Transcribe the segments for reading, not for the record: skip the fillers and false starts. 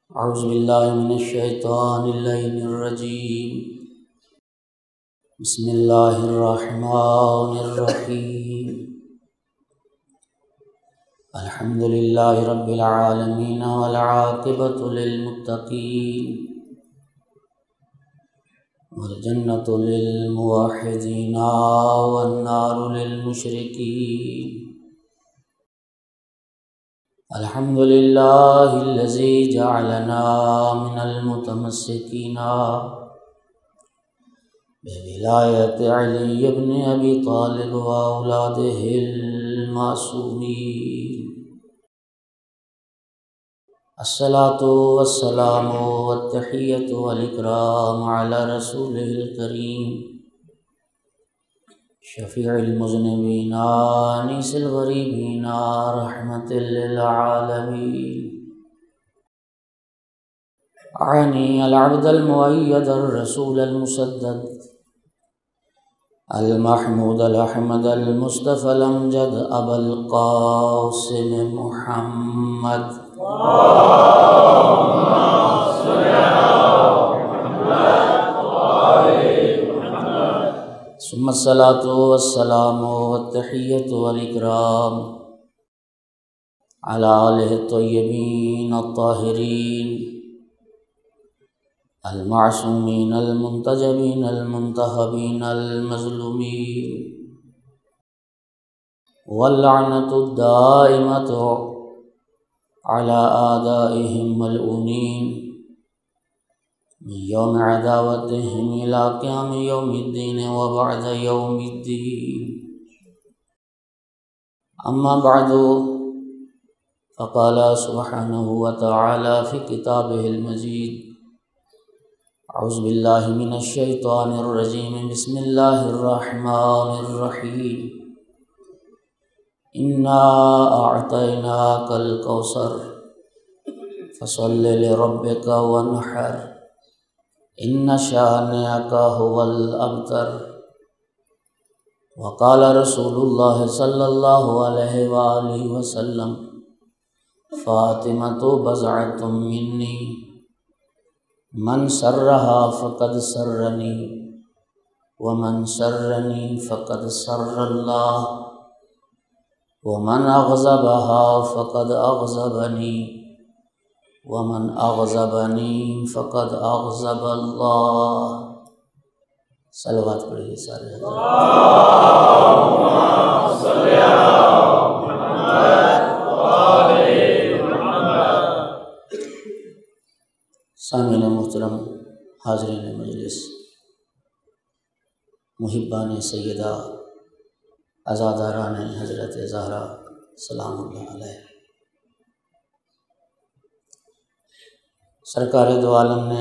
اعوذ باللہ من الشیطان اللعین الرجیم بسم اللہ الرحمن الرحیم الحمد للہ رب العالمین والعاقبۃ للمتقین والجنۃ للموحدین والنار للمشرکین الحمد للہ الذی جعلنا من المتمسکین بولایت علی بن ابی طالب واولادہ المعصومین الصلاۃ والسلام والتحیۃ والاکرام علی رسولہ الکریم شفیع المذنبین انیس الغریبین رحمۃ للعالمین اعنی العبد المؤید الرسول المسدد المحمود الاحمد المصطفى الامجد ابا القاسم محمد ثم الصلاة والسلام والتحیۃ والاکرام علی آلہ الطیبین الطاہرین المعصومین المنتجبین المنتخبین المظلومین واللعنۃ الدائمۃ علی اعدائہم ملعونین من یوم عداوتہم الی قیام یوم الدین وبعد یوم الدین اما بعد فقال سبحانہ وتعالی فی کتابہ المجید اعوذ باللہ من الشیطان الرجیم بسم اللہ الرحمن الرحیم انا اعطیناک الکوثر فصل لربک وانحر ان شانئک هو الابتر وقال رسول اللہ صلی اللہ علیہ وآلہ وسلم فاطمۃ بضعۃ منی من سرہا فقد سرنی ومن سرنی فقد سر اللہ ومن اغضبها فقد اغضبنی ومن اغضبنی فقد اغضب اللہ۔ صلوات پڑھیے سارے سامعین محترم، حاضرین مجلس، محبان سیدہ، عزاداران حضرت زہرا سلام اللہ علیہ، سرکار دو عالم نے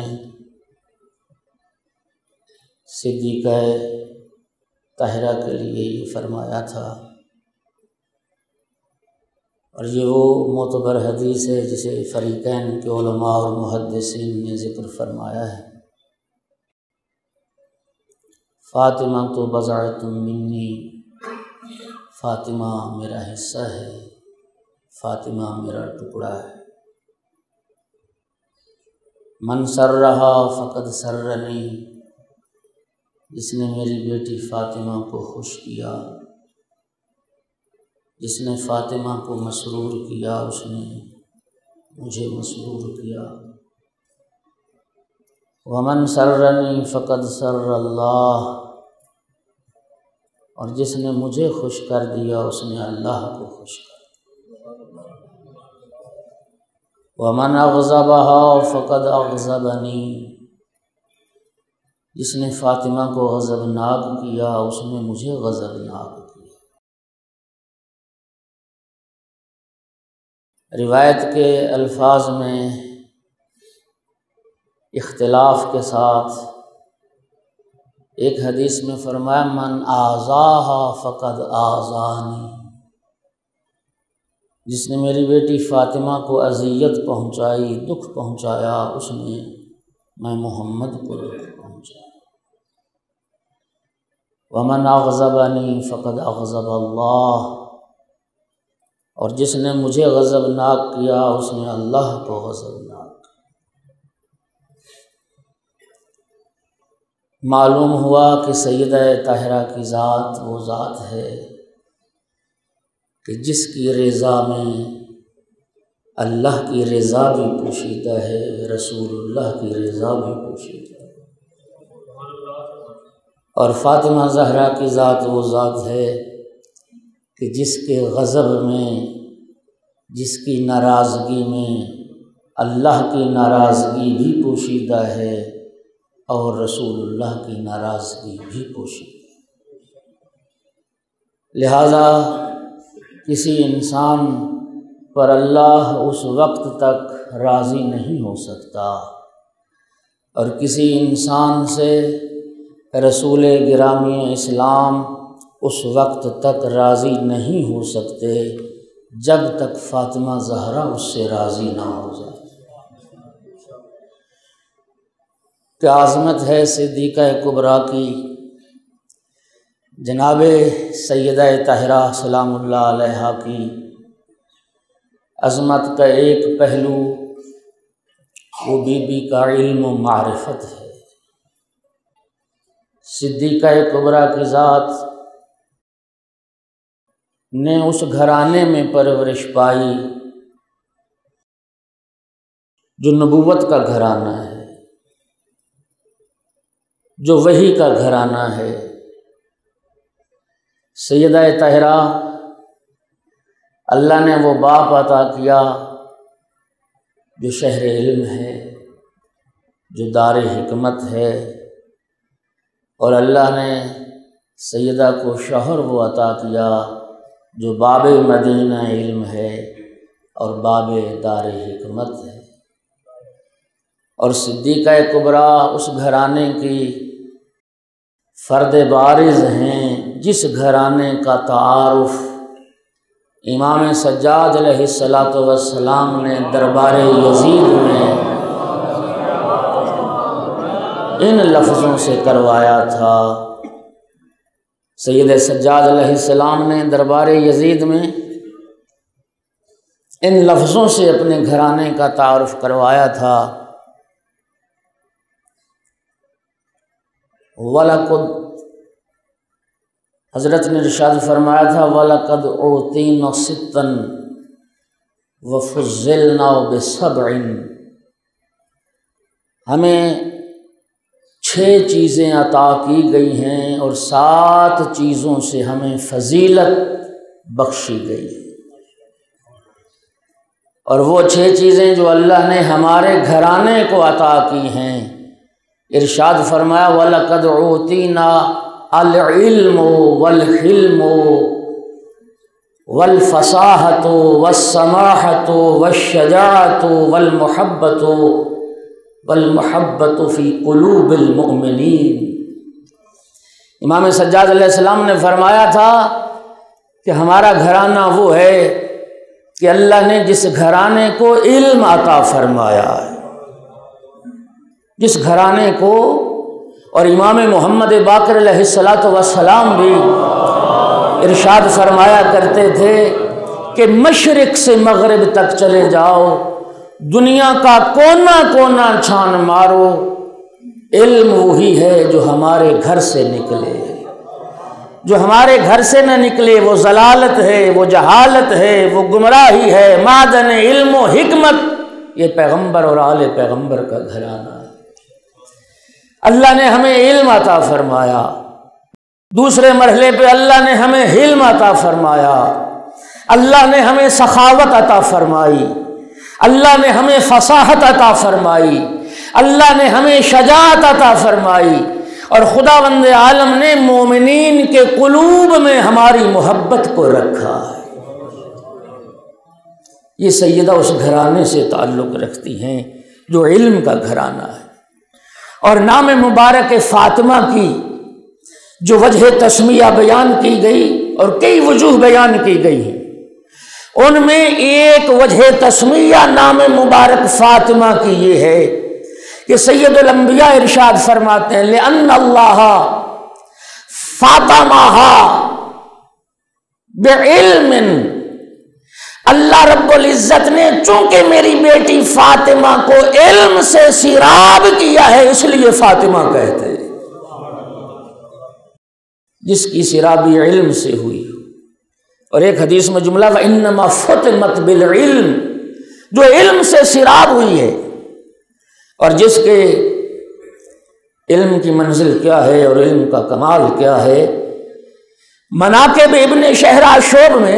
صدیقہ طاہرہ کے لیے یہ فرمایا تھا، اور یہ وہ معتبر حدیث ہے جسے فریقین کے علماء اور محدثین نے ذکر فرمایا ہے۔ فاطمہ تو بضعۃ منی، فاطمہ میرا حصہ ہے، فاطمہ میرا ٹکڑا ہے۔ من سرہا فقد سرنی، جس نے میری بیٹی فاطمہ کو خوش کیا، جس نے فاطمہ کو مسرور کیا، اس نے مجھے مسرور کیا۔ ومن سرنی فقد سر اللہ، اور جس نے مجھے خوش کر دیا اس نے اللہ کو خوش کر دیا۔ ومن اغضبها فقد اغضبنی، جس نے فاطمہ کو غضبناک کیا اس نے مجھے غضبناک کیا۔ روایت کے الفاظ میں اختلاف کے ساتھ ایک حدیث میں فرمایا من آذاها فقد آذانی، جس نے میری بیٹی فاطمہ کو اذیت پہنچائی، دکھ پہنچایا، اس نے میں محمد کو دکھ پہنچایا۔ ومن اغضبنی فقد اغضب اللہ، اور جس نے مجھے غضبناک کیا اس نے اللہ کو غضبناک کیا۔ معلوم ہوا کہ سیدہ طاہرہ کی ذات وہ ذات ہے کہ جس کی رضا میں اللہ کی رضا بھی پوشیدہ ہے، رسول اللہ کی رضا بھی پوشیدہ ہے۔ اور فاطمہ زہرا کی ذات وہ ذات ہے کہ جس کے غضب میں، جس کی ناراضگی میں اللہ کی ناراضگی بھی پوشیدہ ہے اور رسول اللہ کی ناراضگی بھی پوشیدہ ہے۔ لہذا کسی انسان پر اللہ اس وقت تک راضی نہیں ہو سکتا، اور کسی انسان سے رسول گرامی اسلام اس وقت تک راضی نہیں ہو سکتے جب تک فاطمہ زہرا اس سے راضی نہ ہو جائے۔ کیا عظمت ہے صدیقہ کبریٰ کی، جناب سیدہ طاہرہ سلام اللہ علیہا کی عظمت کا ایک پہلو وہ بی بی کا علم و معرفت ہے۔ صدیقہ کبریٰ کی ذات نے اس گھرانے میں پرورش پائی جو نبوت کا گھرانہ ہے، جو وحی کا گھرانہ ہے۔ سیدہ طاہرہ اللہ نے وہ باپ عطا کیا جو شہر علم ہے، جو دار حکمت ہے، اور اللہ نے سیدہ کو شوہر وہ عطا کیا جو باب مدینہ علم ہے اور باب دار حکمت ہے۔ اور صدیقہ کبریٰ اس گھرانے کی فرد بارز ہیں جس گھرانے کا تعارف امام سجاد علیہ السلام نے دربار یزید میں ان لفظوں سے کروایا تھا۔ سید سجاد علیہ السلام نے دربار یزید میں ان لفظوں سے اپنے گھرانے کا تعارف کروایا تھا۔ وَلَقَدْ، حضرت نے ارشاد فرمایا تھا وَلَقَدْ أُعْطِينَا سِتًّا وَفُضِّلْنَا بِسَبْعٍ، ہمیں 6 چیزیں عطا کی گئی ہیں اور 7 چیزوں سے ہمیں فضیلت بخشی گئی ہے۔ اور وہ 6 چیزیں جو اللہ نے ہمارے گھرانے کو عطا کی ہیں، ارشاد فرمایا وَلَقَدْ أُوتِينَا العلم والحلم والفصاحة والسماحة والشجاعة والمحبة في قلوب المؤمنين۔ امام سجاد علیہ السلام نے فرمایا تھا کہ ہمارا گھرانہ وہ ہے کہ اللہ نے جس گھرانے کو علم عطا فرمایا ہے، جس گھرانے کو، اور امام محمد باقر علیہ السلام بھی ارشاد فرمایا کرتے تھے کہ مشرق سے مغرب تک چلے جاؤ، دنیا کا کونا کونا چھان مارو، علم وہی ہے جو ہمارے گھر سے نکلے۔ جو ہمارے گھر سے نہ نکلے وہ ضلالت ہے، وہ جہالت ہے، وہ گمراہی ہے۔ معدن علم و حکمت، یہ پیغمبر اور آل پیغمبر کا گھرانہ ہے۔ اللہ نے ہمیں علم عطا فرمایا، دوسرے مرحلے پہ اللہ نے ہمیں حلم عطا فرمایا، اللہ نے ہمیں سخاوت عطا فرمائی، اللہ نے ہمیں فصاحت عطا فرمائی، اللہ نے ہمیں شجاعت عطا فرمائی، اور خداوند عالم نے مومنین کے قلوب میں ہماری محبت کو رکھا ہے۔ یہ سیدہ اس گھرانے سے تعلق رکھتی ہیں جو علم کا گھرانہ ہے۔ اور نام مبارک فاطمہ کی جو وجہ تسمیہ بیان کی گئی اور کئی وجوہ بیان کی گئی ہیں، ان میں ایک وجہ تسمیہ نام مبارک فاطمہ کی یہ ہے کہ سید الانبیاء ارشاد فرماتے ہیں لِأَنَّ اللَّهَ فَاطَمَهَا بِعِلْمٍ، اللہ رب العزت نے چونکہ میری بیٹی فاطمہ کو علم سے سیراب کیا ہے، اس لیے فاطمہ کہتے ہیں۔ جس کی سیرابی علم سے ہوئی. اور ایک حدیث میں جملہ وَإِنَّمَا فُتِمَتْ بِالْعِلْمِ، جو علم سے سیراب ہوئی ہے. اور جس کے علم کی منزل کیا ہے اور علم کا کمال کیا ہے. مناقب ابن شہراشوب میں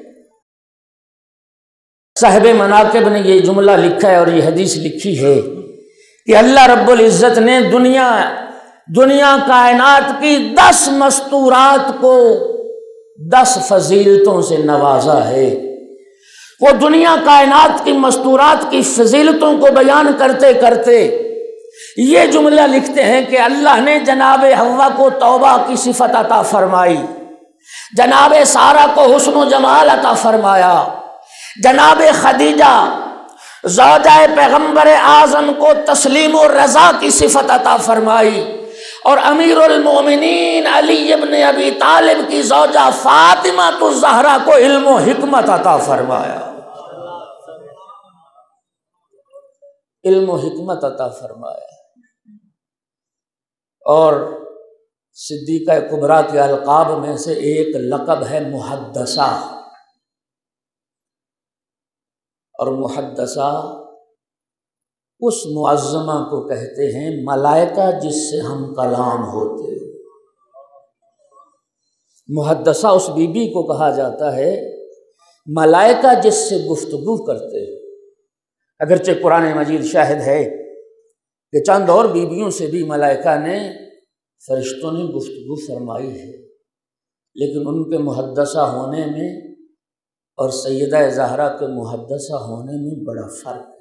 صاحب مناقب نے یہ جملہ لکھا ہے اور یہ حدیث لکھی ہے کہ اللہ رب العزت نے دنیا کائنات کی 10 مستورات کو 10 فضیلتوں سے نوازا ہے. وہ دنیا کائنات کی مستورات کی فضیلتوں کو بیان کرتے کرتے یہ جملہ لکھتے ہیں کہ اللہ نے جناب حوا کو توبہ کی صفت عطا فرمائی، جناب سارہ کو حسن و جمال عطا فرمایا، جناب خدیجہ زوجہ پیغمبر اعظم کو تسلیم و رضا کی صفت عطا فرمائی، اور امیر المومنین علی ابن ابی طالب کی زوجہ فاطمہ الزہرا کو علم و حکمت عطا فرمایا. علم و حکمت عطا فرمایا. اور صدیقہ کبریٰ کے القاب میں سے ایک لقب ہے محدثہ. اور محدثہ اس معظمہ کو کہتے ہیں ملائکہ جس سے ہم کلام ہوتے. محدثہ اس بی بی کو کہا جاتا ہے ملائکہ جس سے گفتگو کرتے ہیں. اگرچہ قرآن مجید شاہد ہے کہ چند اور بیویوں سے بھی ملائکہ نے فرشتوں نے گفتگو فرمائی ہے، لیکن ان کے محدثہ ہونے میں اور سیدہ زہرا کے محدثہ ہونے میں بڑا فرق ہے.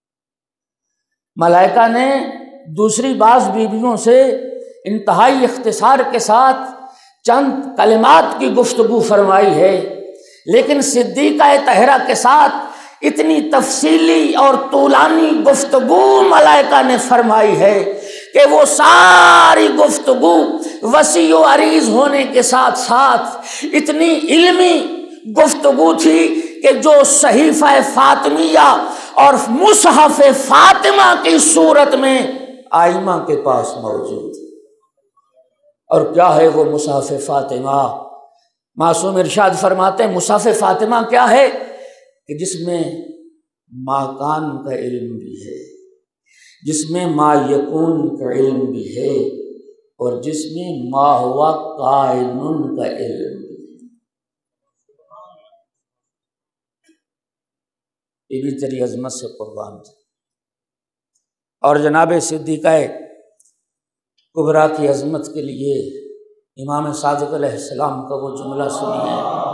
ملائکہ نے دوسری بعض بیویوں سے انتہائی اختصار کے ساتھ چند کلمات کی گفتگو فرمائی ہے، لیکن صدیقہ طاہرہ کے ساتھ اتنی تفصیلی اور طولانی گفتگو ملائکہ نے فرمائی ہے کہ وہ ساری گفتگو وسیع و عریض ہونے کے ساتھ ساتھ اتنی علمی گفتگو تھی کہ جو صحیفہ فاطمیہ اور مصحف فاطمہ کی صورت میں آئمہ کے پاس موجود. اور کیا ہے وہ مصحف فاطمہ؟ معصوم ارشاد فرماتے ہیں مصحف فاطمہ کیا ہے کہ جس میں ما کان کا علم بھی ہے، جس میں ما یکون کا علم بھی ہے، اور جس میں ما ہوا کائن کا علم بھی ہے. یہ بھی تیری عظمت سے قربان تھا. اور جناب صدیقہ کبریٰ کی عظمت کے لیے امام صادق علیہ السلام کا وہ جملہ سنیے.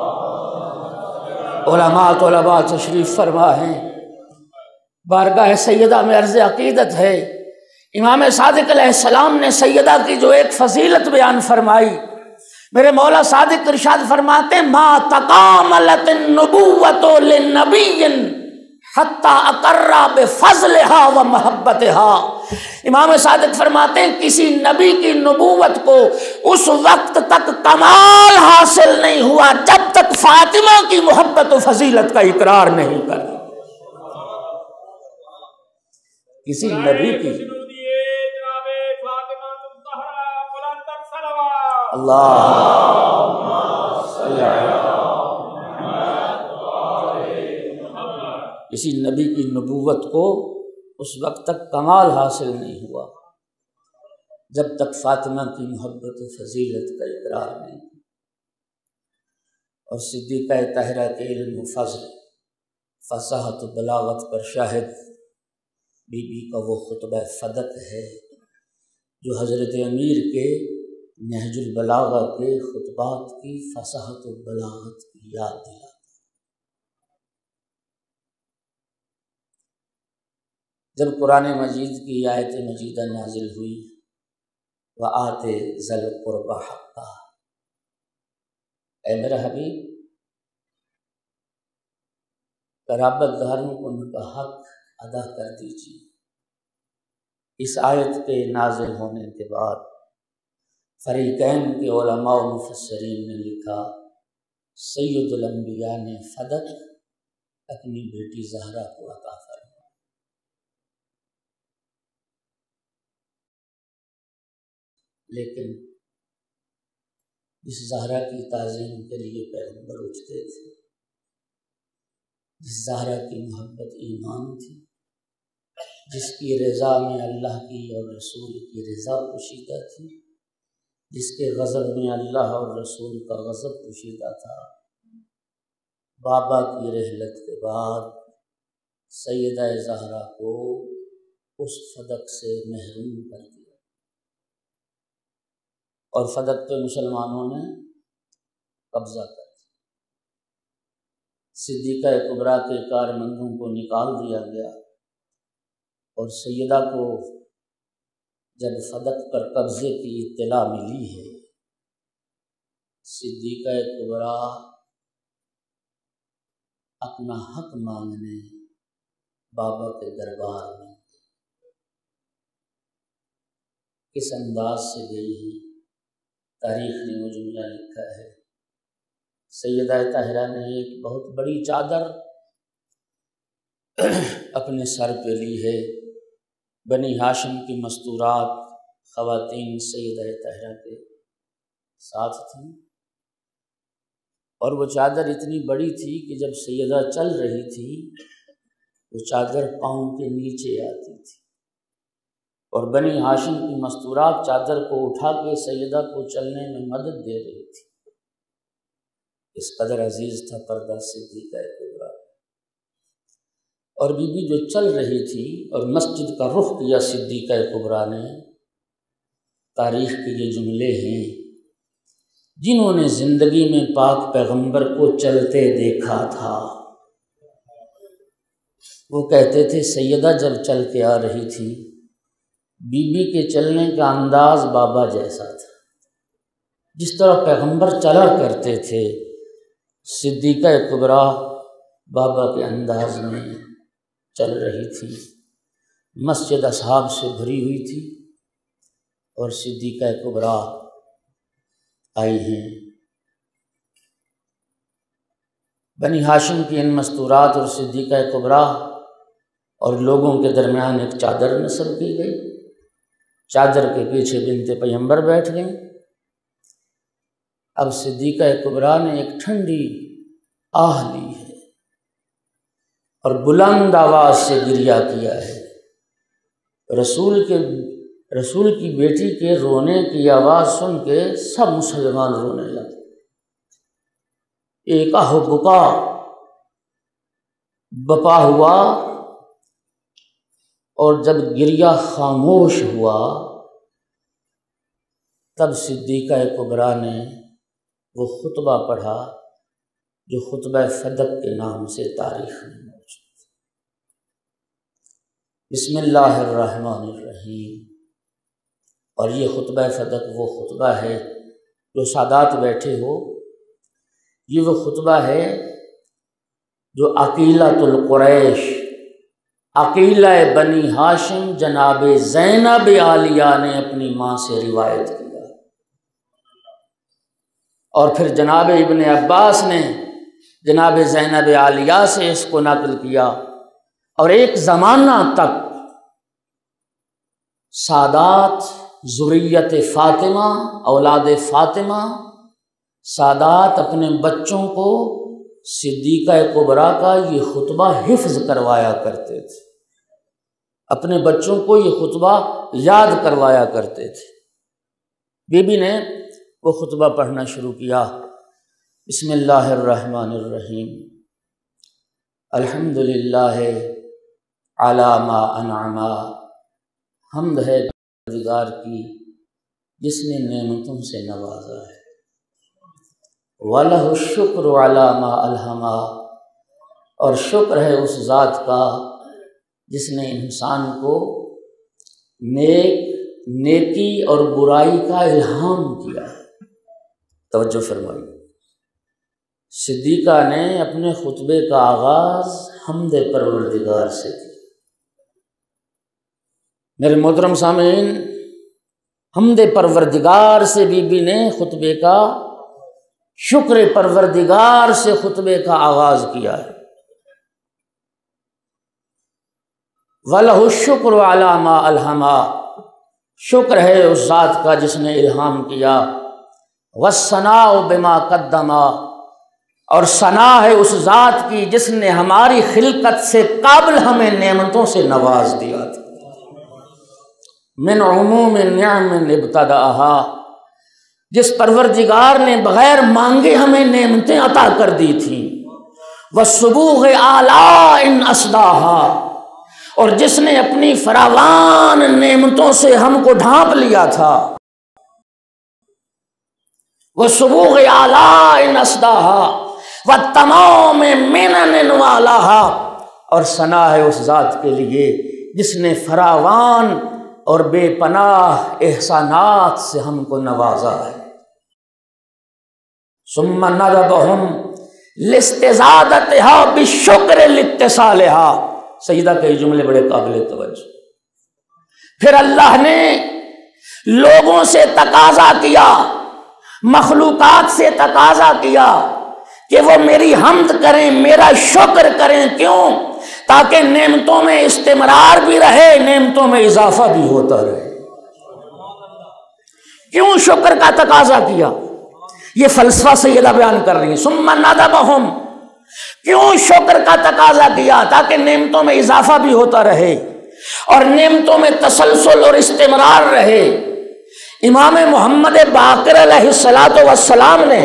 علماء طلباء تشریف فرما ہیں، بارگاہ سیدہ میں عرض عقیدت ہے. امام صادق علیہ السلام نے سیدہ کی جو ایک فضیلت بیان فرمائی، میرے مولا صادق ارشاد فرماتے ما تکاملت النبوۃ للنبی حتی اقر بفضلها و محبتها. امام صادق فرماتے ہیں کسی نبی کی نبوت کو اس وقت تک کمال حاصل نہیں ہوا جب تک فاطمہ کی محبت و فضیلت کا اقرار نہیں کر. کسی نبی کی کسی نبی کی نبوت کو اس وقت تک کمال حاصل نہیں ہوا جب تک فاطمہ کی محبت و فضیلت کا اقرار نہیں. اور صدیقہ طاہرہ کے علم و فضل، فصاحت و بلاغت پر شاہد بی بی کا وہ خطبہ فدق ہے جو حضرت امیر کے نہج البلاغہ کے خطبات کی فصاحت و بلاغت کی یاد دلاتا. جب قرآن مجید کی آیت مجیدہ نازل ہوئی وآت ذی القربى حقہ، اے میرا حبیب قرابت داروں کو ان کا حق ادا کر دیجیے. اس آیت کے نازل ہونے کے بعد فریقین کے علماء و مفسرین نے لکھا سید الانبیاء نے فدق اپنی بیٹی زہرا کو عطا فرمایا. لیکن جس زہرا کی تعظیم کے لیے پیغمبر اٹھتے تھے، جس زہرا کی محبت ایمان تھی، جس کی رضا میں اللہ کی اور رسول کی رضا پوشیدہ تھی، جس کے غضب میں اللہ اور رسول کا غضب پوشیدہ تھا، بابا کی رحلت کے بعد سیدہ زہرا کو اس فدق سے محروم کر دیا، اور فدق پہ مسلمانوں نے قبضہ کر دیا۔ صدیقہ کبریٰ کے کارمندوں کو نکال دیا گیا، اور سیدہ کو جب فدق پر قبضے کی اطلاع ملی ہے، صدیقہ کبریٰ اپنا حق مانگنے بابا کے دربار میں کس انداز سے گئی ہے، تاریخ نے وہ جملہ لکھا ہے۔ سیدہ طاہرہ نے ایک بہت بڑی چادر اپنے سر پہ لی ہے، بنی ہاشم کی مستورات خواتین سیدہ طاہرہ کے ساتھ تھیں، اور وہ چادر اتنی بڑی تھی کہ جب سیدہ چل رہی تھی وہ چادر پاؤں کے نیچے آتی تھی، اور بنی ہاشم کی مستورات چادر کو اٹھا کے سیدہ کو چلنے میں مدد دے رہی تھی۔ اس قدر عزیز تھا پردہ صدیقہ کبریٰ، اور بی بی جو چل رہی تھی اور مسجد کا رخ کیا صدیقہ کبریٰ نے، تاریخ کے یہ جملے ہیں، جنہوں نے زندگی میں پاک پیغمبر کو چلتے دیکھا تھا وہ کہتے تھے سیدہ جب چل کے آ رہی تھی، بی بی کے چلنے کا انداز بابا جیسا تھا، جس طرح پیغمبر چلا کرتے تھے صدیقہ کبریٰ بابا کے انداز میں چل رہی تھی۔ مسجد اصحاب سے بھری ہوئی تھی، اور صدیقہ کبریٰ آئی ہیں۔ بنی ہاشم کی ان مستورات اور صدیقہ کبریٰ اور لوگوں کے درمیان ایک چادر نصب کی گئی، چادر کے پیچھے بنت پیغمبر بیٹھ گئیں۔ اب صدیقہ کبریٰ نے ایک ٹھنڈی آہ لی ہے اور بلند آواز سے گریہ کیا ہے۔ رسول کی بیٹی کے رونے کی آواز سن کے سب مسلمان رونے لگے، ایک آہ و بکا بپا ہوا، اور جب گریہ خاموش ہوا تب صدیقہ کبریٰ نے وہ خطبہ پڑھا جو خطبہ فدق کے نام سے تاریخ میں موجود ہے۔ بسم اللہ الرحمن الرحیم، اور یہ خطبہ فدق وہ خطبہ ہے جو سادات بیٹھے ہو، یہ وہ خطبہ ہے جو عقیلۃ القریش، عقیلہ بنی ہاشم جناب زینب عالیہ نے اپنی ماں سے روایت کیا، اور پھر جناب ابن عباس نے جناب زینب عالیہ سے اس کو نقل کیا، اور ایک زمانہ تک سادات ذریت فاطمہ، اولاد فاطمہ، سادات اپنے بچوں کو صدیقہ کبریٰ کا یہ خطبہ حفظ کروایا کرتے تھے، اپنے بچوں کو یہ خطبہ یاد کروایا کرتے تھے۔ بی بی نے وہ خطبہ پڑھنا شروع کیا، بسم اللہ الرحمن الرحیم، الحمد للہ علی ما انعم، حمد ہے پروردگار کی جس نے نعمتوں سے نوازا ہے، وَلَهُ الشُّكْرُ عَلَى مَا أَلْهَمَا، اور شکر ہے اس ذات کا جس نے انسان کو نیکی اور برائی کا الہام کیا ہے۔ توجہ فرمائیے، صدیقہ نے اپنے خطبے کا آغاز حمد پروردگار سے کیا۔ میرے محترم سامعین، حمد پروردگار سے بی بی نے خطبے کا، شکر پروردگار سے خطبے کا آغاز کیا ہے۔ وَلَهُ الشُّكْرُ عَلَى مَا أَلْهَمَا، شکر ہے اس ذات کا جس نے الہام کیا، والثناء بما قدما، اور ثنا ہے اس ذات کی جس نے ہماری خلقت سے قابل ہمیں نعمتوں سے نواز دیا تھا۔ من عموم نعم ابتداءها، جس پروردگار نے بغیر مانگے ہمیں نعمتیں عطا کر دی تھیں۔ والسبوغ آلاء اسداها، اور جس نے اپنی فراوان نعمتوں سے ہم کو ڈھانپ لیا تھا۔ والسبوغ آلاء اسداها والتمام منن والاها، اور ثنا ہے اس ذات کے لیے جس نے فراوان اور بے پناہ احسانات سے ہم کو نوازا ہے۔ ثم ندبهم لاستزادتها بالشکر لاتصالها، سیدہ کے یہ جملے بڑے قابل توجہ۔ پھر اللہ نے لوگوں سے تقاضا کیا، مخلوقات سے تقاضا کیا کہ وہ میری حمد کریں، میرا شکر کریں۔ کیوں؟ تاکہ نعمتوں میں استمرار بھی رہے، نعمتوں میں اضافہ بھی ہوتا رہے۔ کیوں شکر کا تقاضا کیا؟ یہ فلسفہ سیدہ بیان کر رہی ہیں۔ ثم ندبهم، کیوں شکر کا تقاضا کیا؟ تاکہ نعمتوں میں اضافہ بھی ہوتا رہے اور نعمتوں میں تسلسل اور استمرار رہے۔ امام محمد باقر علیہ السلام نے،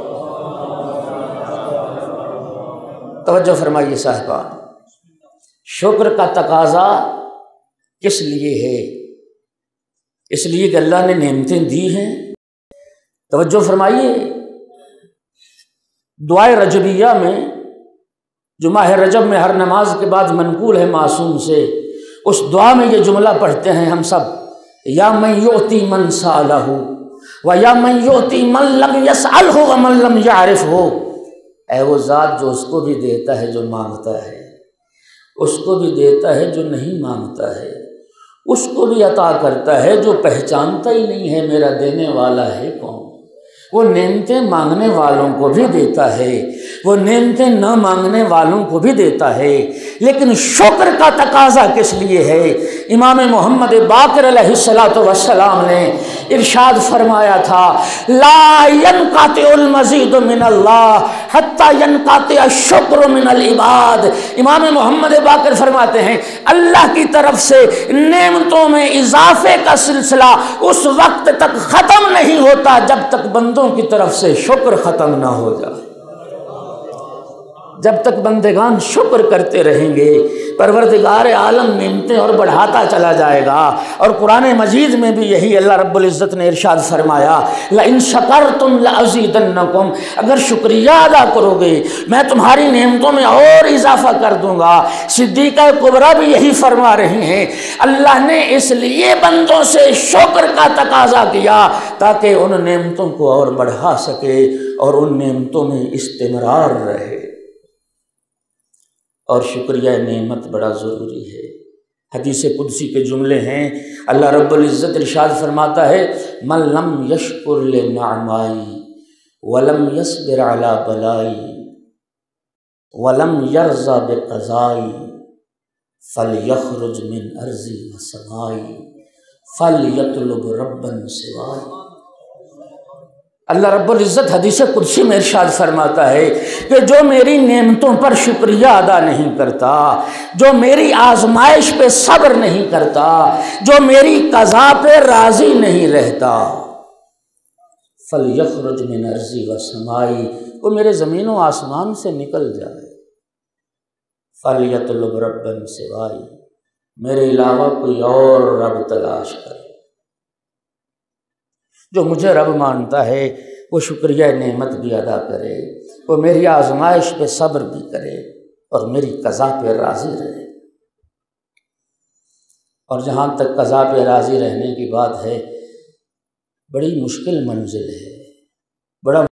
توجہ فرمائیے صاحبہ، شکر کا تقاضا کس لیے ہے؟ اس لیے کہ اللہ نے نعمتیں دی ہیں۔ توجہ فرمائیے، دعائے رجبیہ میں جو ماہ رجب میں ہر نماز کے بعد منقول ہے معصوم سے، اس دعا میں یہ جملہ پڑھتے ہیں ہم سب، یا من یعطی من سالہ و یا من یعطی من لم یسألہ و من لم یعرفہ، اے وہ ذات جو اس کو بھی دیتا ہے جو مانگتا ہے، اس کو بھی دیتا ہے جو نہیں مانگتا ہے، اس کو بھی عطا کرتا ہے جو پہچانتا ہی نہیں ہے میرا دینے والا ہے کون۔ وہ نعمتیں مانگنے والوں کو بھی دیتا ہے، وہ نعمتیں نہ مانگنے والوں کو بھی دیتا ہے، لیکن شکر کا تقاضا کس لیے ہے؟ امام محمد باقر علیہ السلام نے ارشاد فرمایا تھا، لا ينقطع المزید من اللہ حتی ينقطع الشکر من العباد۔ امام محمد باقر فرماتے ہیں اللہ کی طرف سے نعمتوں میں اضافے کا سلسلہ اس وقت تک ختم نہیں ہوتا جب تک بندوں کی طرف سے شکر ختم نہ ہو جائے۔ جب تک بندگان شکر کرتے رہیں گے پروردگار عالم نعمتیں اور بڑھاتا چلا جائے گا۔ اور قرآن مجید میں بھی یہی اللہ رب العزت نے ارشاد فرمایا، لَإِن شَكَرْتُمْ لَأَزِيدَنَّكُمْ، اگر شکریہ ادا کرو گے میں تمہاری نعمتوں میں اور اضافہ کر دوں گا۔ صدیقہ کبریٰ بھی یہی فرما رہی ہیں، اللہ نے اس لیے بندوں سے شکر کا تقاضا کیا تاکہ ان نعمتوں کو اور بڑھا سکے اور ان نعمتوں میں استمرار رہے۔ اور شکریہ نعمت بڑا ضروری ہے۔ حدیث قدسی کے جملے ہیں، اللہ رب العزت ارشاد فرماتا ہے، من لم یشکر لنعمائی ولم یصبر علی بلائی ولم یرضى بقضائی فلیخرج من ارضی وسمائی فلیطلب ربا سوائی۔ اللہ رب العزت حدیث قدسی میں ارشاد فرماتا ہے کہ جو میری نعمتوں پر شکریہ ادا نہیں کرتا، جو میری آزمائش پہ صبر نہیں کرتا، جو میری قضا پہ راضی نہیں رہتا، فَلْيَخْرُجْ مِنْ أَرْضِي وَسَمَائِي، وہ میرے زمین و آسمان سے نکل جائے، فَلْيَطْلُبْ رَبًّا سِوَائِي، میرے علاوہ کوئی اور رب تلاش کرے۔ جو مجھے رب مانتا ہے وہ شکریہ نعمت بھی ادا کرے، وہ میری آزمائش پہ صبر بھی کرے اور میری قضا پہ راضی رہے۔ اور جہاں تک قضا پہ راضی رہنے کی بات ہے، بڑی مشکل منزل ہے، بڑا